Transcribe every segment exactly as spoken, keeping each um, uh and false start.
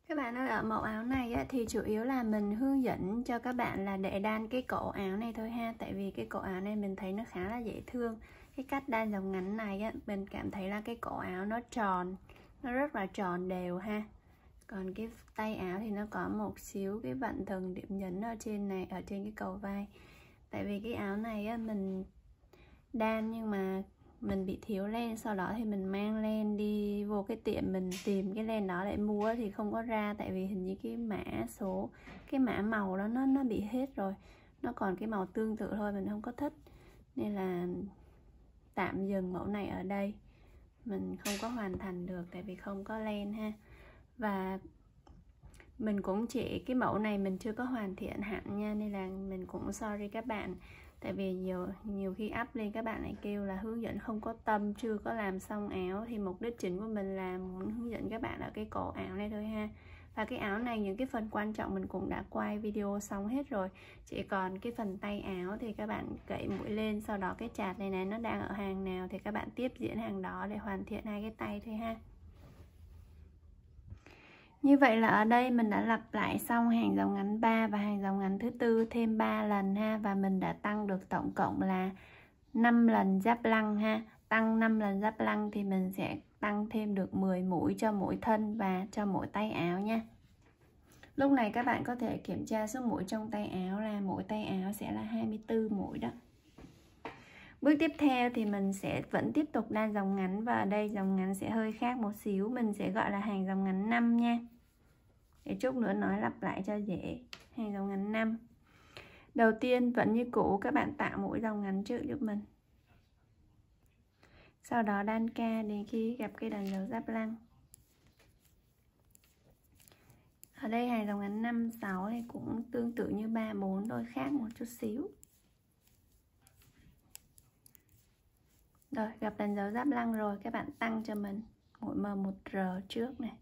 Các bạn ơi, ở mẫu áo này á, thì chủ yếu là mình hướng dẫn cho các bạn là để đan cái cổ áo này thôi ha. Tại vì cái cổ áo này mình thấy nó khá là dễ thương. Cái cách đan dòng ngắn này á, mình cảm thấy là cái cổ áo nó tròn, nó rất là tròn đều ha. Còn cái tay áo thì nó có một xíu cái vặn thừng điểm nhấn ở trên này, ở trên cái cầu vai. Tại vì cái áo này á, mình đan nhưng mà mình bị thiếu len, sau đó thì mình mang len đi vô cái tiệm mình tìm cái len đó để mua thì không có ra, tại vì hình như cái mã số cái mã màu đó nó nó bị hết rồi, nó còn cái màu tương tự thôi, mình không có thích nên là tạm dừng mẫu này ở đây, mình không có hoàn thành được tại vì không có len ha. Và mình cũng chỉ cái mẫu này mình chưa có hoàn thiện hẳn nha, nên là mình cũng sorry các bạn. Tại vì nhiều nhiều khi up lên các bạn lại kêu là hướng dẫn không có tâm, chưa có làm xong áo. Thì mục đích chính của mình là muốn hướng dẫn các bạn ở cái cổ áo này thôi ha. Và cái áo này những cái phần quan trọng mình cũng đã quay video xong hết rồi. Chỉ còn cái phần tay áo thì các bạn cậy mũi lên, sau đó cái chạt này này nó đang ở hàng nào thì các bạn tiếp diễn hàng đó để hoàn thiện hai cái tay thôi ha. Như vậy là ở đây mình đã lặp lại xong hàng dòng ngắn ba và hàng dòng ngắn thứ tư thêm ba lần ha, và mình đã tăng được tổng cộng là năm lần giáp lăng ha. Tăng năm lần giáp lăng thì mình sẽ tăng thêm được mười mũi cho mỗi thân và cho mỗi tay áo nha. Lúc này các bạn có thể kiểm tra số mũi trong tay áo là mỗi tay áo sẽ là hai mươi tư mũi đó. Bước tiếp theo thì mình sẽ vẫn tiếp tục đan dòng ngắn, và ở đây dòng ngắn sẽ hơi khác một xíu, mình sẽ gọi là hàng dòng ngắn năm nha. Để chút nữa nói lặp lại cho dễ. Hàng dòng ngắn năm. Đầu tiên vẫn như cũ, các bạn tạo mũi dòng ngắn trước giúp mình. Sau đó đan ca đến khi gặp cái đàn dấu giáp lăng. Ở đây hàng dòng ngắn năm, sáu thì cũng tương tự như ba, bốn thôi, khác một chút xíu. Rồi, gặp đàn dấu giáp lăng rồi, các bạn tăng cho mình mũi M một R trước này.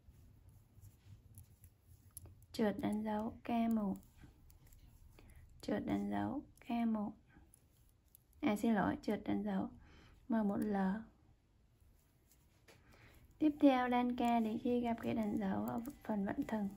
Trượt đánh dấu K một, trượt đánh dấu K một, à xin lỗi, trượt đánh dấu M một L. Tiếp theo đan ca đến khi gặp cái đánh dấu ở phần vặn thừng.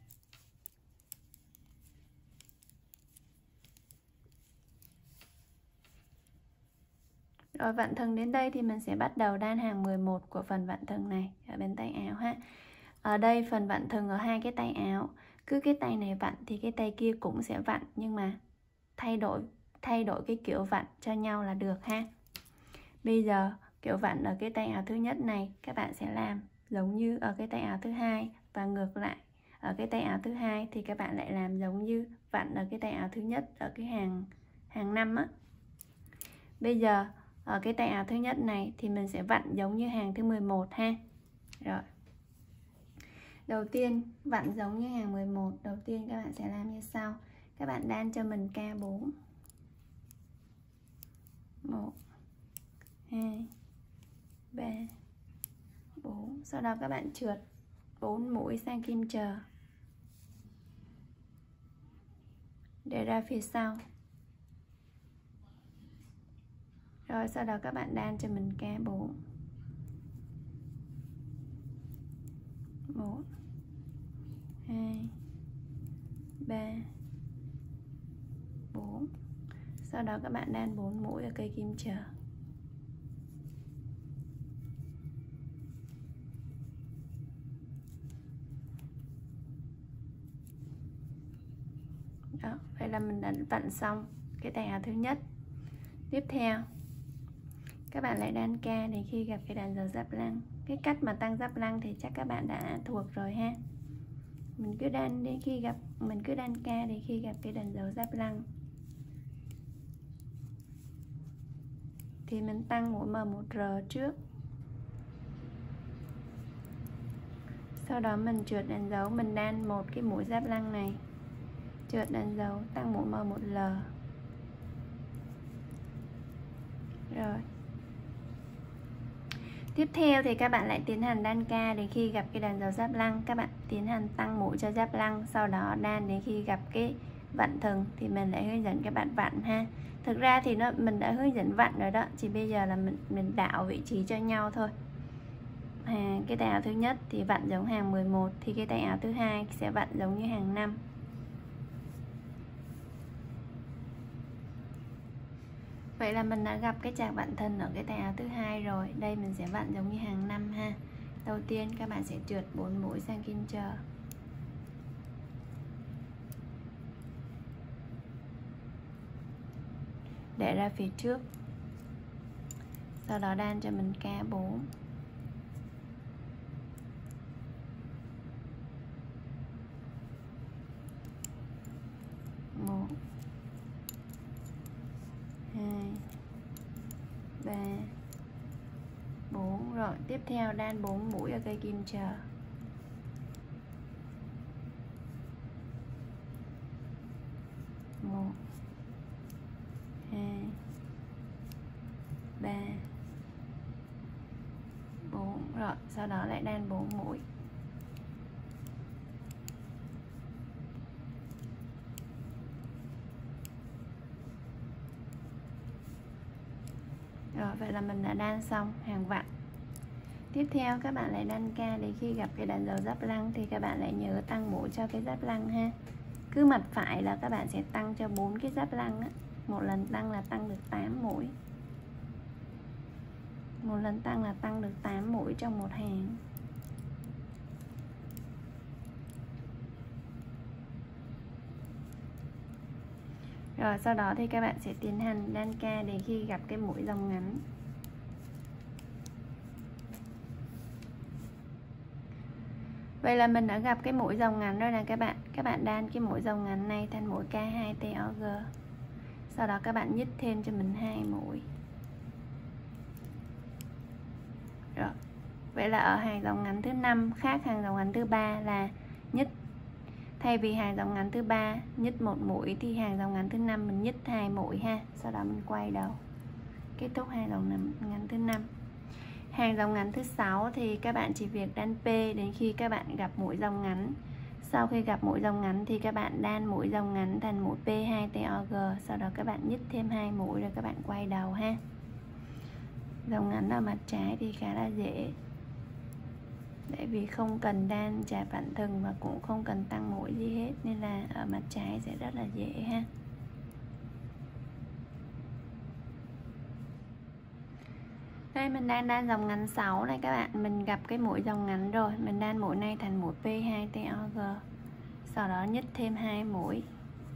Rồi vặn thừng đến đây thì mình sẽ bắt đầu đan hàng mười một của phần vặn thừng này ở bên tay áo ha. Ở đây phần vặn thừng ở hai cái tay áo, cứ cái tay này vặn thì cái tay kia cũng sẽ vặn, nhưng mà thay đổi thay đổi cái kiểu vặn cho nhau là được ha. Bây giờ kiểu vặn ở cái tay áo thứ nhất này các bạn sẽ làm giống như ở cái tay áo thứ hai, và ngược lại ở cái tay áo thứ hai thì các bạn lại làm giống như vặn ở cái tay áo thứ nhất ở cái hàng hàng năm á. Bây giờ ở cái tay áo thứ nhất này thì mình sẽ vặn giống như hàng thứ mười một ha. Rồi. Đầu tiên vặn giống như hàng mười một, đầu tiên các bạn sẽ làm như sau. Các bạn đan cho mình K bốn. một hai ba bốn. Sau đó các bạn trượt bốn mũi sang kim chờ để ra phía sau. Rồi sau đó các bạn đan cho mình K bốn. một hai ba bốn. Sau đó các bạn đan bốn mũi ở cây kim chờ. Đó, vậy là mình đã vặn xong cái tay áo thứ nhất. Tiếp theo các bạn lại đan ca để khi gặp cái đàn dấu giáp lăng. Cái cách mà tăng giáp lăng thì chắc các bạn đã thuộc rồi ha. Mình cứ đan đến khi gặp mình cứ đan ca để khi gặp cái đàn dấu giáp lăng thì mình tăng mũi M một R trước. Sau đó mình trượt đánh dấu, mình đan một cái mũi giáp lăng này, trượt đánh dấu tăng mũi M một L. Rồi. Tiếp theo thì các bạn lại tiến hành đan ca đến khi gặp cái đàn dấu giáp lăng, các bạn tiến hành tăng mũi cho giáp lăng, sau đó đan đến khi gặp cái vặn thừng thì mình lại hướng dẫn các bạn vặn ha. Thực ra thì nó mình đã hướng dẫn vặn rồi đó, chỉ bây giờ là mình mình đảo vị trí cho nhau thôi. hàng cái tay áo thứ nhất thì vặn giống hàng mười một, thì cái tay áo thứ hai sẽ vặn giống như hàng năm. Vậy là mình đã gặp cái chạc vặn thân ở cái tay áo thứ hai rồi. Đây mình sẽ vặn giống như hàng năm ha. Đầu tiên các bạn sẽ trượt bốn mũi sang kim chờ. Để ra phía trước. Sau đó đan cho mình ca bốn. một hai ba bốn. Rồi tiếp theo đan bốn mũi ở cây kim chờ. một hai ba bốn. Rồi sau đó lại đan bốn mũi. Rồi vậy là mình đã đan xong hàng vặn. Tiếp theo các bạn lại đan ca để khi gặp cái đàn dấu giáp lăng thì các bạn lại nhớ tăng mũi cho cái giáp lăng ha. Cứ mặt phải là các bạn sẽ tăng cho bốn cái giáp lăng á. Một lần tăng là tăng được tám mũi. Một lần tăng là tăng được tám mũi trong một hàng. Rồi sau đó thì các bạn sẽ tiến hành đan ca để khi gặp cái mũi dòng ngắn. Vậy là mình đã gặp cái mũi dòng ngắn rồi nè các bạn. Các bạn đan cái mũi dòng ngắn này thành mũi K hai T O G. Sau đó các bạn nhích thêm cho mình hai mũi. Rồi. Vậy là ở hàng dòng ngắn thứ năm khác hàng dòng ngắn thứ ba là nhích. Thay vì hàng dòng ngắn thứ ba nhích một mũi thì hàng dòng ngắn thứ năm mình nhích hai mũi ha. Sau đó mình quay đầu. Kết thúc hàng dòng ngắn thứ năm. Hàng dòng ngắn thứ sáu thì các bạn chỉ việc đan P đến khi các bạn gặp mũi dòng ngắn. Sau khi gặp mũi dòng ngắn thì các bạn đan mũi dòng ngắn thành mũi P hai T O G. Sau đó các bạn nhích thêm hai mũi rồi các bạn quay đầu ha. Dòng ngắn ở mặt trái thì khá là dễ. Tại vì không cần đan chà vặn thừng và cũng không cần tăng mũi gì hết, nên là ở mặt trái sẽ rất là dễ ha. Đây mình đang đan dòng ngắn sáu này các bạn. Mình gặp cái mũi dòng ngắn rồi. Mình đan mũi này thành mũi P hai T O G. Sau đó nhích thêm hai mũi.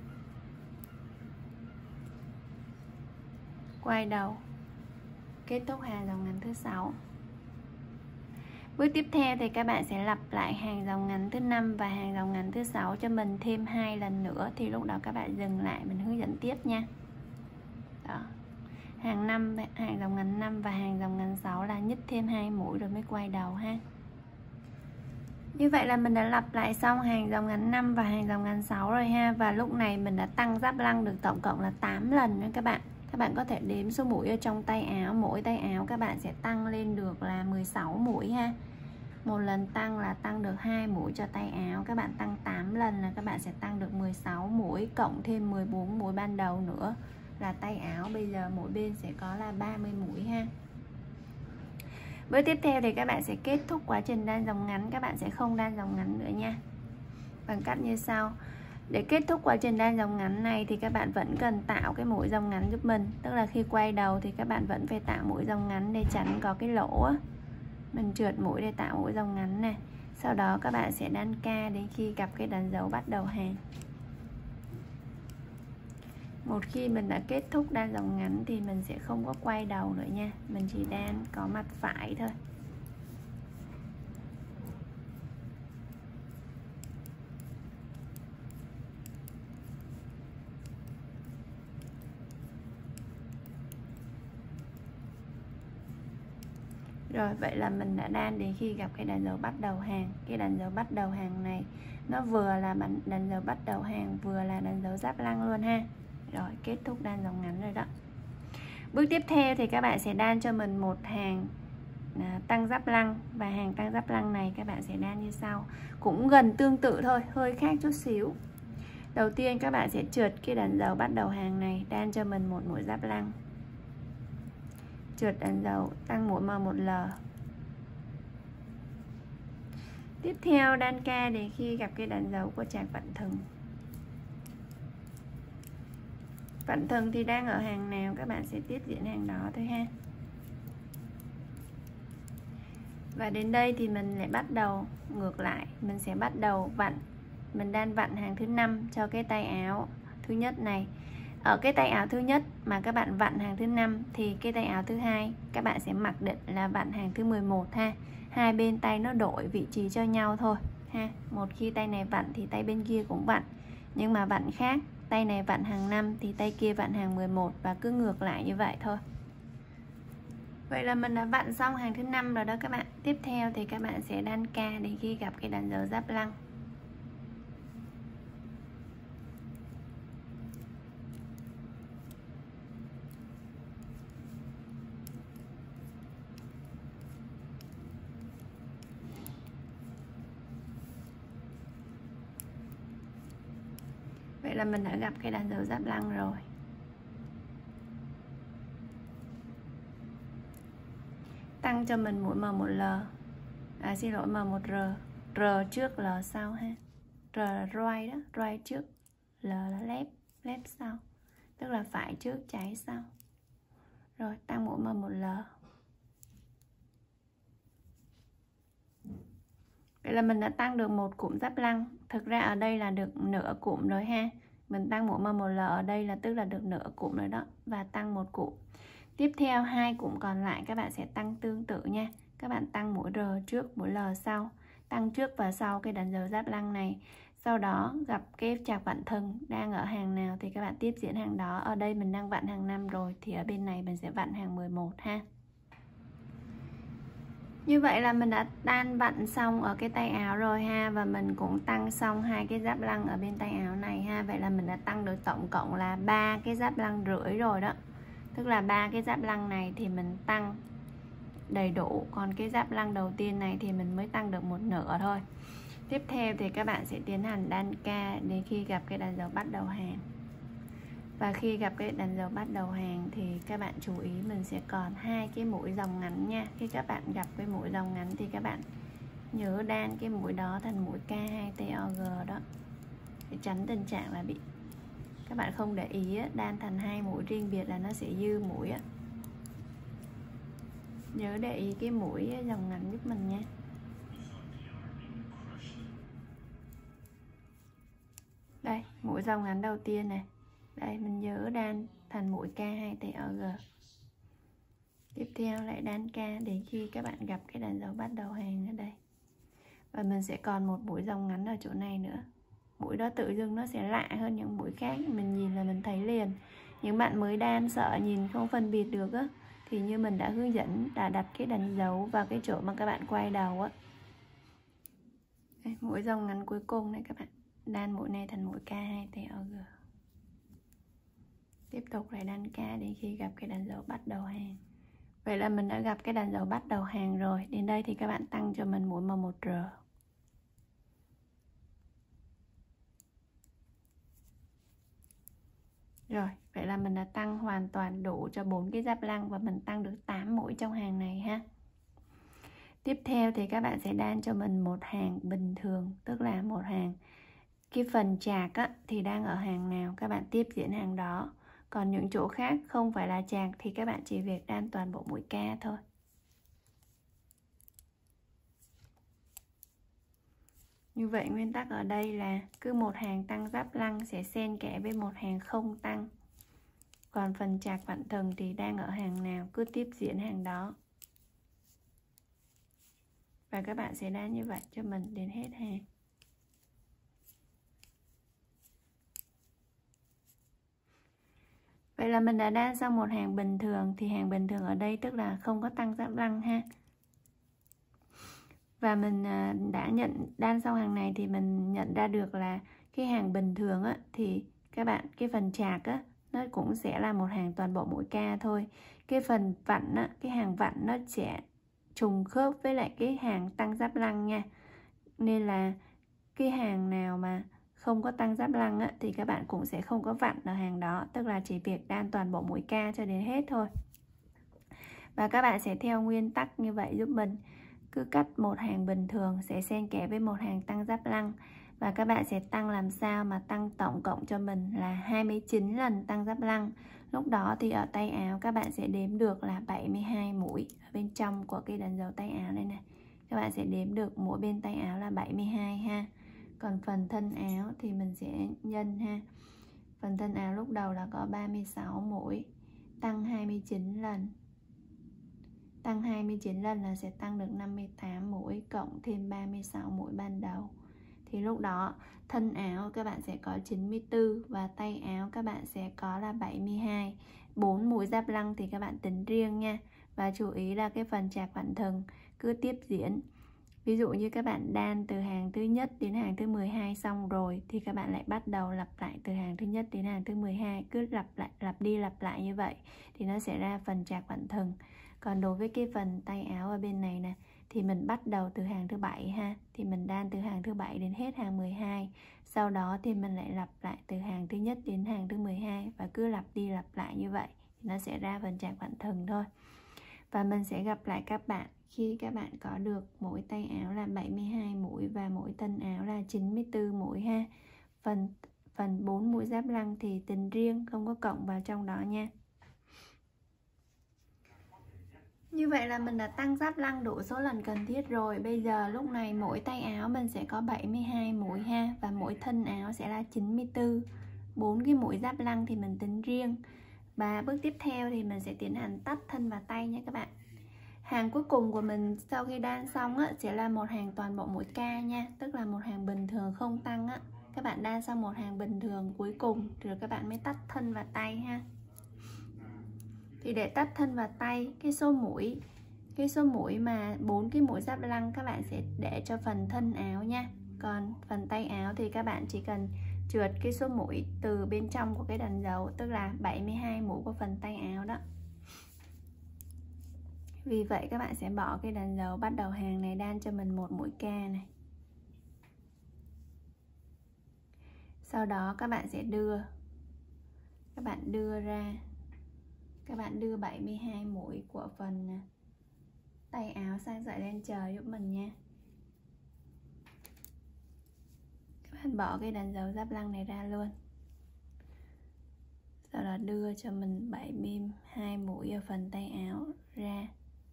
Quay đầu. Kết thúc hàng dòng ngắn thứ sáu. Bước tiếp theo thì các bạn sẽ lặp lại hàng dòng ngắn thứ năm và hàng dòng ngắn thứ sáu cho mình thêm hai lần nữa. Thì lúc đó các bạn dừng lại mình hướng dẫn tiếp nha. Đó. Hàng năm, hàng dòng ngắn năm và hàng dòng ngắn sáu là nhích thêm hai mũi rồi mới quay đầu ha. Như vậy là mình đã lặp lại xong hàng dòng ngắn năm và hàng dòng ngắn sáu rồi ha. Và lúc này mình đã tăng giáp lăng được tổng cộng là tám lần nha các bạn. Các bạn có thể đếm số mũi ở trong tay áo. Mỗi tay áo các bạn sẽ tăng lên được là mười sáu mũi ha. Một lần tăng là tăng được hai mũi cho tay áo. Các bạn tăng tám lần là các bạn sẽ tăng được mười sáu mũi, cộng thêm mười bốn mũi ban đầu nữa là tay áo. Bây giờ mỗi bên sẽ có là ba mươi mũi ha. Bước tiếp theo thì các bạn sẽ kết thúc quá trình đan dòng ngắn. Các bạn sẽ không đan dòng ngắn nữa nha. Bằng cách như sau. Để kết thúc quá trình đan dòng ngắn này thì các bạn vẫn cần tạo cái mũi dòng ngắn giúp mình. Tức là khi quay đầu thì các bạn vẫn phải tạo mũi dòng ngắn để tránh có cái lỗ á. Mình trượt mũi để tạo mũi dòng ngắn này. Sau đó các bạn sẽ đan ca đến khi gặp cái đánh dấu bắt đầu hàng. Một khi mình đã kết thúc đan dòng ngắn thì mình sẽ không có quay đầu nữa nha. Mình chỉ đan có mặt phải thôi. Rồi vậy là mình đã đan đến khi gặp cái đánh dấu bắt đầu hàng. Cái đánh dấu bắt đầu hàng này nó vừa là đánh dấu bắt đầu hàng, vừa là đánh dấu giáp lăng luôn ha. Rồi kết thúc đan dòng ngắn rồi đó. Bước tiếp theo thì các bạn sẽ đan cho mình một hàng à, tăng giáp lăng. Và hàng tăng giáp lăng này các bạn sẽ đan như sau. Cũng gần tương tự thôi, hơi khác chút xíu. Đầu tiên các bạn sẽ trượt cái đánh dấu bắt đầu hàng này, đan cho mình một mũi giáp lăng. Trượt đánh dấu tăng mũi M một L. Tiếp theo đan ca để khi gặp cái đánh dấu của chạc vặn thừng. Vặn thừng thì đang ở hàng nào các bạn sẽ tiếp diễn hàng đó thôi ha. Và đến đây thì mình lại bắt đầu ngược lại, mình sẽ bắt đầu vặn, mình đan vặn hàng thứ năm cho cái tay áo thứ nhất này. Ở cái tay áo thứ nhất mà các bạn vặn hàng thứ năm thì cái tay áo thứ hai các bạn sẽ mặc định là vặn hàng thứ mười một ha. Hai bên tay nó đổi vị trí cho nhau thôi ha. Một khi tay này vặn thì tay bên kia cũng vặn, nhưng mà vặn khác, tay này vặn hàng năm thì tay kia vặn hàng mười một, và cứ ngược lại như vậy thôi. Vậy là mình đã vặn xong hàng thứ năm rồi đó các bạn. Tiếp theo thì các bạn sẽ đan ca để khi gặp cái đánh dấu giáp lăng. Vậy là mình đã gặp cái đánh dấu giáp lăng rồi. Tăng cho mình mũi M một L, à xin lỗi M một R, R trước L sau ha. R là right đó, right trước, L là left, left sau, tức là phải trước trái sau. Rồi tăng mũi M một L. Vậy là mình đã tăng được một cụm giáp lăng. Thực ra ở đây là được nửa cụm rồi ha. Mình tăng mũi M một L ở đây là tức là được nửa cụm rồi đó, và tăng một cụm. Tiếp theo hai cụm còn lại các bạn sẽ tăng tương tự nha. Các bạn tăng mũi R trước, mũi L sau, tăng trước và sau cái đánh dấu giáp lăng này. Sau đó gặp cái chạc vặn thừng đang ở hàng nào thì các bạn tiếp diễn hàng đó. Ở đây mình đang vặn hàng năm rồi thì ở bên này mình sẽ vặn hàng mười một ha. Như vậy là mình đã đan vặn xong ở cái tay áo rồi ha, và mình cũng tăng xong hai cái giáp lăng ở bên tay áo này ha. Vậy là mình đã tăng được tổng cộng là ba cái giáp lăng rưỡi rồi đó. Tức là ba cái giáp lăng này thì mình tăng đầy đủ, còn cái giáp lăng đầu tiên này thì mình mới tăng được một nửa thôi. Tiếp theo thì các bạn sẽ tiến hành đan ca đến khi gặp cái đánh dấu bắt đầu hàng. Và khi gặp cái đánh dấu bắt đầu hàng thì các bạn chú ý mình sẽ còn hai cái mũi dòng ngắn nha. Khi các bạn gặp cái mũi dòng ngắn thì các bạn nhớ đan cái mũi đó thành mũi K hai T O G đó, để tránh tình trạng là bị các bạn không để ý đan thành hai mũi riêng biệt là nó sẽ dư mũi. Nhớ để ý cái mũi dòng ngắn giúp mình nha. Đây, mũi dòng ngắn đầu tiên này. Đây, mình nhớ đan thành mũi K hai T O G. Tiếp theo lại đan ca đến khi các bạn gặp cái đánh dấu bắt đầu hàng ở đây. Và mình sẽ còn một mũi dòng ngắn ở chỗ này nữa. Mũi đó tự dưng nó sẽ lạ hơn những mũi khác, mình nhìn là mình thấy liền. Những bạn mới đan sợ nhìn không phân biệt được á, thì như mình đã hướng dẫn là đặt cái đánh dấu vào cái chỗ mà các bạn quay đầu á. Đây, mũi dòng ngắn cuối cùng này các bạn, đan mũi này thành mũi K hai T O G. Tiếp tục lại đan ca đến khi gặp cái đánh dấu bắt đầu hàng. Vậy là mình đã gặp cái đánh dấu bắt đầu hàng rồi. Đến đây thì các bạn tăng cho mình mũi M một R. Rồi, vậy là mình đã tăng hoàn toàn đủ cho bốn cái giáp lăng và mình tăng được tám mũi trong hàng này ha. Tiếp theo thì các bạn sẽ đan cho mình một hàng bình thường, tức là một hàng cái phần chạc á, thì đang ở hàng nào các bạn tiếp diễn hàng đó. Còn những chỗ khác không phải là chạc thì các bạn chỉ việc đan toàn bộ mũi K thôi. Như vậy nguyên tắc ở đây là cứ một hàng tăng giáp lăng sẽ xen kẽ với một hàng không tăng. Còn phần chạc vặn thừng thì đang ở hàng nào cứ tiếp diễn hàng đó. Và các bạn sẽ đan như vậy cho mình đến hết hàng. Vậy là mình đã đan xong một hàng bình thường. Thì hàng bình thường ở đây tức là không có tăng giáp lăng ha. Và mình đã nhận đan xong hàng này thì mình nhận ra được là cái hàng bình thường á, thì các bạn cái phần chạc á, nó cũng sẽ là một hàng toàn bộ mũi K thôi. Cái phần vặn á, cái hàng vặn nó sẽ trùng khớp với lại cái hàng tăng giáp lăng nha. Nên là cái hàng nào mà không có tăng giáp lăng á, thì các bạn cũng sẽ không có vặn ở hàng đó. Tức là chỉ việc đan toàn bộ mũi K cho đến hết thôi. Và các bạn sẽ theo nguyên tắc như vậy giúp mình. cứ cắt một hàng bình thường sẽ xen kẽ với một hàng tăng giáp lăng, và các bạn sẽ tăng làm sao mà tăng tổng cộng cho mình là hai mươi chín lần tăng giáp lăng. Lúc đó thì ở tay áo các bạn sẽ đếm được là bảy mươi hai mũi ở bên trong của cái đàn dấu tay áo này này. Các bạn sẽ đếm được mỗi bên tay áo là bảy mươi hai ha. Còn phần thân áo thì mình sẽ nhân ha. Phần thân áo lúc đầu là có ba mươi sáu mũi, tăng hai mươi chín lần. Tăng hai mươi chín lần là sẽ tăng được năm mươi tám mũi, cộng thêm ba mươi sáu mũi ban đầu. Thì lúc đó thân áo các bạn sẽ có chín mươi tư và tay áo các bạn sẽ có là bảy mươi hai. bốn mũi giáp lăng thì các bạn tính riêng nha. Và chú ý là cái phần chạc vặn thừng cứ tiếp diễn. Ví dụ như các bạn đan từ hàng thứ nhất đến hàng thứ mười hai xong rồi thì các bạn lại bắt đầu lặp lại từ hàng thứ nhất đến hàng thứ mười hai, cứ lặp lại lặp đi lặp lại như vậy thì nó sẽ ra phần chạc vặn thừng. Còn đối với cái phần tay áo ở bên này nè thì mình bắt đầu từ hàng thứ bảy ha, thì mình đan từ hàng thứ bảy đến hết hàng mười hai. Sau đó thì mình lại lặp lại từ hàng thứ nhất đến hàng thứ mười hai và cứ lặp đi lặp lại như vậy thì nó sẽ ra phần chạc vặn thừng thôi. Và mình sẽ gặp lại các bạn khi các bạn có được mỗi tay áo là bảy mươi hai mũi và mỗi thân áo là chín mươi tư mũi ha. Phần phần bốn mũi giáp lăng thì tính riêng, không có cộng vào trong đó nha. Như vậy là mình đã tăng giáp lăng đủ số lần cần thiết rồi. Bây giờ lúc này mỗi tay áo mình sẽ có bảy mươi hai mũi ha, và mỗi thân áo sẽ là chín mươi tư. bốn cái mũi giáp lăng thì mình tính riêng. Và bước tiếp theo thì mình sẽ tiến hành tắt thân và tay nha các bạn. Hàng cuối cùng của mình sau khi đan xong á, sẽ là một hàng toàn bộ mũi ca nha, tức là một hàng bình thường không tăng á. Các bạn đan xong một hàng bình thường cuối cùng rồi các bạn mới tắt thân và tay ha. Thì để tắt thân và tay, cái số mũi cái số mũi mà bốn cái mũi giáp lăng các bạn sẽ để cho phần thân áo nha. Còn phần tay áo thì các bạn chỉ cần trượt cái số mũi từ bên trong của cái đàn dấu, tức là bảy mươi hai mũi của phần tay áo đó. Vì vậy các bạn sẽ bỏ cái đàn dấu bắt đầu hàng này, đan cho mình một mũi ca này. Sau đó các bạn sẽ đưa các bạn đưa ra các bạn đưa bảy mươi hai mũi của phần tay áo sang sợi len trời giúp mình nha. Các bạn bỏ cái đàn dấu giáp lăng này ra luôn. Sau đó đưa cho mình bảy mươi hai mũi ở phần tay áo ra.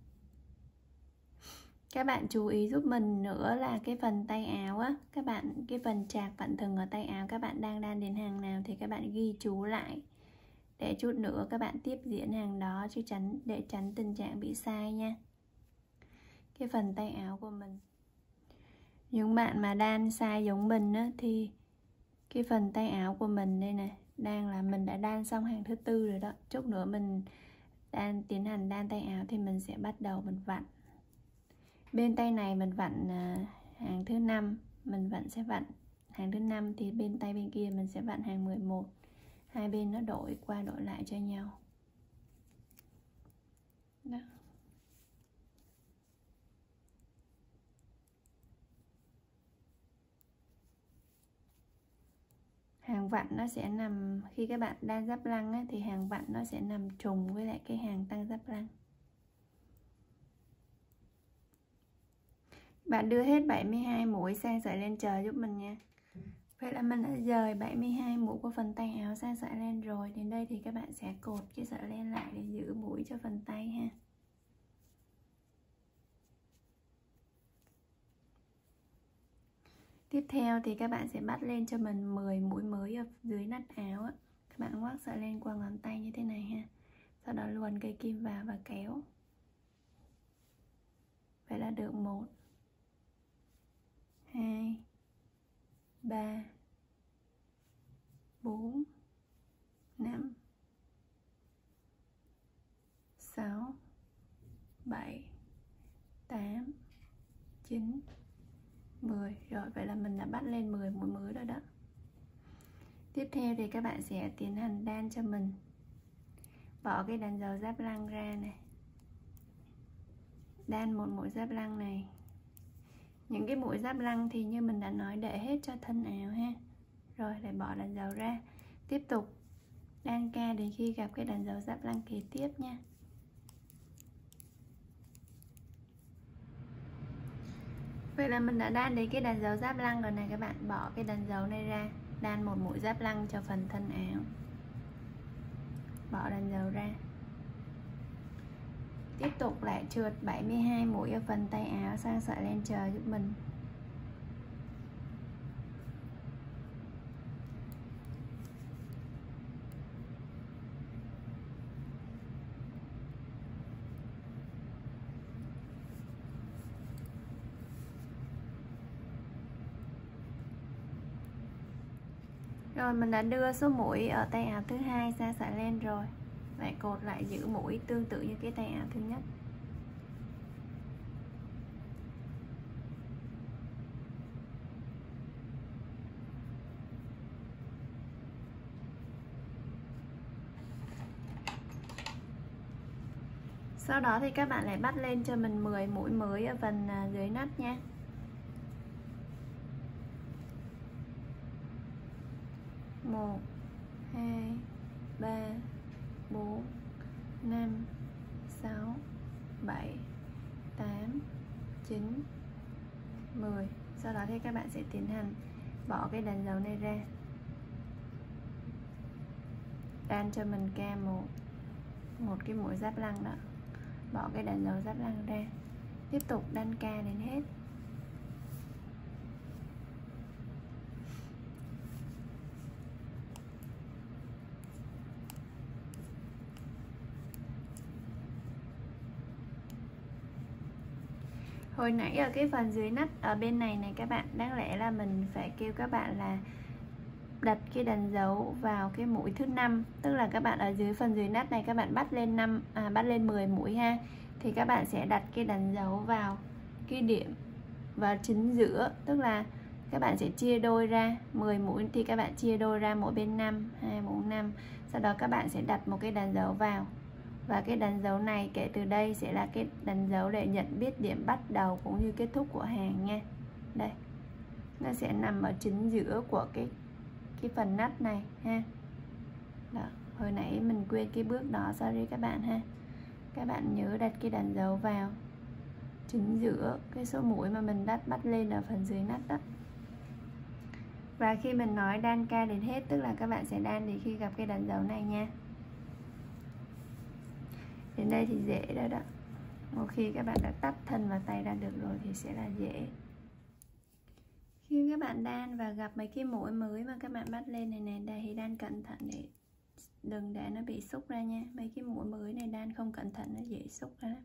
Các bạn chú ý giúp mình nữa là cái phần tay áo á, các bạn cái phần chạc vặn thừng ở tay áo các bạn đang đan đến hàng nào thì các bạn ghi chú lại, để chút nữa các bạn tiếp diễn hàng đó, chứ tránh để tránh tình trạng bị sai nha. Cái phần tay áo của mình, những bạn mà đan sai giống mình á, thì cái phần tay áo của mình đây này đang là mình đã đan xong hàng thứ tư rồi đó. Chút nữa mình đan tiến hành đan tay áo thì mình sẽ bắt đầu mình vặn. Bên tay này mình vặn hàng thứ năm, mình vặn sẽ vặn hàng thứ năm, thì bên tay bên kia mình sẽ vặn hàng mười một. Hai bên nó đổi qua đổi lại cho nhau. Đó. Hàng vặn nó sẽ nằm, khi các bạn đan giáp lăng á, thì hàng vặn nó sẽ nằm trùng với lại cái hàng tăng giáp lăng. Bạn đưa hết bảy mươi hai mũi sang sợi len trời giúp mình nha. Vậy là mình đã dời bảy mươi hai mũi của phần tay áo sang sợi len rồi. Đến đây thì các bạn sẽ cột cái sợi len lại để giữ mũi cho phần tay ha. Tiếp theo thì các bạn sẽ bắt lên cho mình mười mũi mới ở dưới nách áo á. Các bạn ngoắc sợi len qua ngón tay như thế này ha. Sau đó luồn cây kim vào và kéo. Vậy là được một, hai, ba, bốn, năm, sáu, bảy, tám, chín, mười. Rồi, vậy là mình đã bắt lên mười mũi mới rồi đó. Tiếp theo thì các bạn sẽ tiến hành đan cho mình. Bỏ cái đàn dấu giáp lăng ra này. Đan một mũi giáp lăng này. Những cái mũi giáp lăng thì như mình đã nói để hết cho thân áo ha. Rồi lại bỏ đàn dấu ra. Tiếp tục đan ca đến khi gặp cái đàn dấu giáp lăng kế tiếp nha. Vậy là mình đã đan đến cái đàn dấu giáp lăng rồi này các bạn. Bỏ cái đàn dấu này ra, đan một mũi giáp lăng cho phần thân áo. Bỏ đàn dấu ra. Tiếp tục lại trượt bảy mươi hai mũi ở phần tay áo sang sợi len chờ giúp mình. Rồi mình đã đưa số mũi ở tay áo thứ hai ra sợi len rồi. Lại cột lại giữ mũi tương tự như cái tay áo thứ nhất. Sau đó thì các bạn lại bắt lên cho mình mười mũi mới ở phần dưới nách nha. một, hai, ba, bốn, năm, sáu, bảy, tám, chín, mười. Sau đó thì các bạn sẽ tiến hành bỏ cái đàn dấu này ra. Đan cho mình ca một một cái mũi giáp lăng đó. Bỏ cái đàn dấu giáp lăng ra. Tiếp tục đan ca đến hết. Hồi nãy ở cái phần dưới nách ở bên này này các bạn, đáng lẽ là mình phải kêu các bạn là đặt cái đàn dấu vào cái mũi thứ năm, tức là các bạn ở dưới phần dưới nách này các bạn bắt lên năm à, bắt lên mười mũi ha, thì các bạn sẽ đặt cái đàn dấu vào cái điểm vào chính giữa, tức là các bạn sẽ chia đôi ra mười mũi thì các bạn chia đôi ra mỗi bên năm, hai, bốn, năm. Sau đó các bạn sẽ đặt một cái đàn dấu vào. Và cái đàn dấu này kể từ đây sẽ là cái đàn dấu để nhận biết điểm bắt đầu cũng như kết thúc của hàng nha. Đây. Nó sẽ nằm ở chính giữa của cái cái phần nách này ha. Đó, hồi nãy mình quên cái bước đó, sorry các bạn ha. Các bạn nhớ đặt cái đàn dấu vào chính giữa cái số mũi mà mình đặt bắt lên ở phần dưới nách đó. Và khi mình nói đan ca đến hết, tức là các bạn sẽ đan đến khi gặp cái đàn dấu này nha. Đến đây thì dễ rồi đó. Một khi các bạn đã tách thân và tay ra được rồi thì sẽ là dễ. Khi các bạn đan và gặp mấy cái mũi mới mà các bạn bắt lên này này, đây thì đan cẩn thận để đừng để nó bị xúc ra nha. Mấy cái mũi mới này đan không cẩn thận nó dễ xúc ra lắm.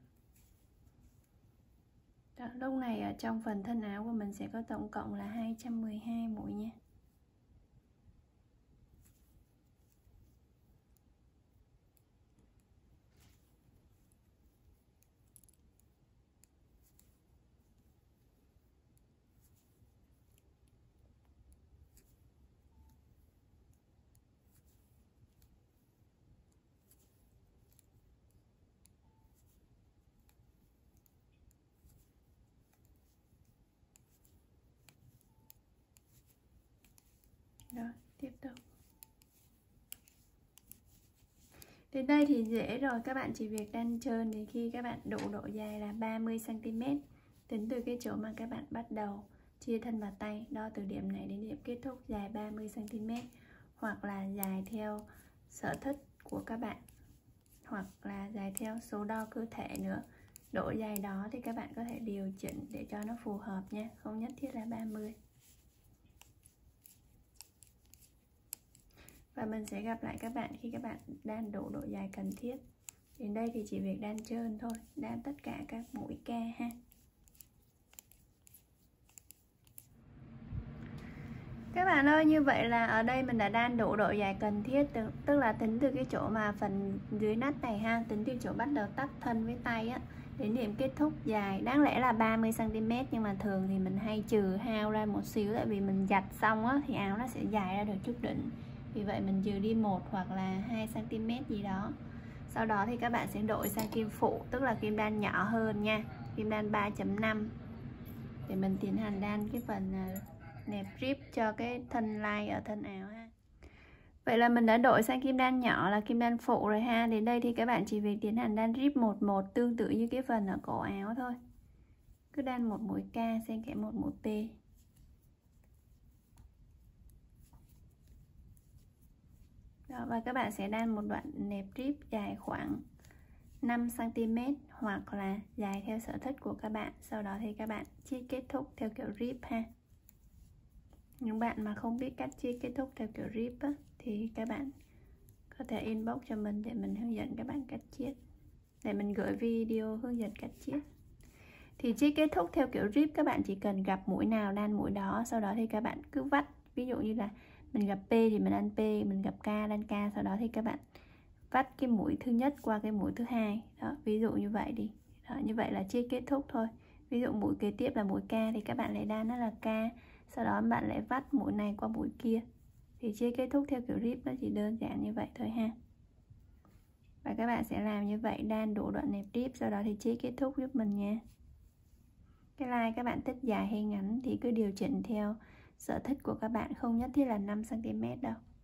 Đó, lúc này ở trong phần thân áo của mình sẽ có tổng cộng là hai trăm mười hai mũi nha. Rồi, tiếp tục. Đến đây thì dễ rồi, các bạn chỉ việc đan trơn đến khi các bạn đủ độ dài là ba mươi xăng ti mét. Tính từ cái chỗ mà các bạn bắt đầu chia thân và tay, đo từ điểm này đến điểm kết thúc dài ba mươi xăng ti mét, hoặc là dài theo sở thích của các bạn, hoặc là dài theo số đo cơ thể nữa. Độ dài đó thì các bạn có thể điều chỉnh để cho nó phù hợp nha, không nhất thiết là ba mươi. Và mình sẽ gặp lại các bạn khi các bạn đan đủ độ dài cần thiết. Đến đây thì chỉ việc đan trơn thôi, đan tất cả các mũi ca ha. Các bạn ơi, như vậy là ở đây mình đã đan đủ độ dài cần thiết, tức là tính từ cái chỗ mà phần dưới nách này ha, tính từ chỗ bắt đầu tách thân với tay á, đến điểm kết thúc dài đáng lẽ là ba mươi xăng ti mét, nhưng mà thường thì mình hay trừ hao ra một xíu, tại vì mình giặt xong á thì áo nó sẽ dài ra được chút đỉnh. Vì vậy mình trừ đi một hoặc là hai xăng ti mét gì đó. Sau đó thì các bạn sẽ đổi sang kim phụ, tức là kim đan nhỏ hơn nha, kim đan ba chấm năm, để mình tiến hành đan cái phần nẹp rip cho cái thân lai ở thân áo ha. Vậy là mình đã đổi sang kim đan nhỏ là kim đan phụ rồi ha. Đến đây thì các bạn chỉ việc tiến hành đan rip một một tương tự như cái phần ở cổ áo thôi. cứ đan một mũi K xen kẽ một mũi P. Đó, và các bạn sẽ đan một đoạn nẹp rib dài khoảng năm xăng ti mét hoặc là dài theo sở thích của các bạn. Sau đó thì các bạn chia kết thúc theo kiểu rib ha. Những bạn mà không biết cách chia kết thúc theo kiểu rib á, thì các bạn có thể inbox cho mình để mình hướng dẫn các bạn cách chiết, để mình gửi video hướng dẫn cách chiết. Thì chia kết thúc theo kiểu rib các bạn chỉ cần gặp mũi nào đan mũi đó, sau đó thì các bạn cứ vắt. Ví dụ như là mình gặp P thì mình đan P, mình gặp K đan K, sau đó thì các bạn vắt cái mũi thứ nhất qua cái mũi thứ hai. Đó, ví dụ như vậy đi. Đó, như vậy là chia kết thúc thôi. Ví dụ mũi kế tiếp là mũi K thì các bạn lại đan nó là K, sau đó bạn lại vắt mũi này qua mũi kia. Thì chia kết thúc theo kiểu rib nó chỉ đơn giản như vậy thôi ha. Và các bạn sẽ làm như vậy, đan đủ đoạn nẹp rib, sau đó thì chia kết thúc giúp mình nha. Cái line các bạn thích dài hay ngắn thì cứ điều chỉnh theo sở thích của các bạn, không nhất thiết là năm xăng ti mét đâu.